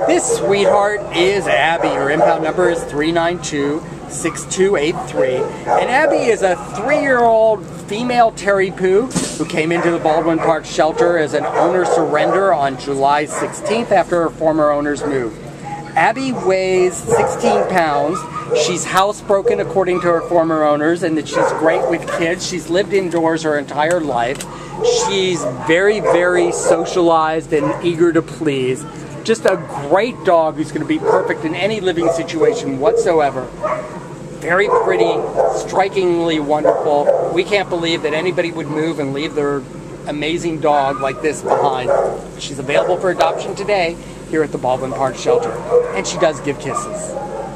This sweetheart is Abbie. Her impound number is 3926283. And Abbie is a 3-year-old female Terry Poo who came into the Baldwin Park shelter as an owner surrender on July 16th after her former owners moved. Abbie weighs 16 pounds. She's housebroken according to her former owners, and that she's great with kids. She's lived indoors her entire life. She's very, very socialized and eager to please. Just a great dog who's going to be perfect in any living situation whatsoever. Very pretty, strikingly wonderful. We can't believe that anybody would move and leave their amazing dog like this behind. She's available for adoption today here at the Baldwin Park shelter, and she does give kisses.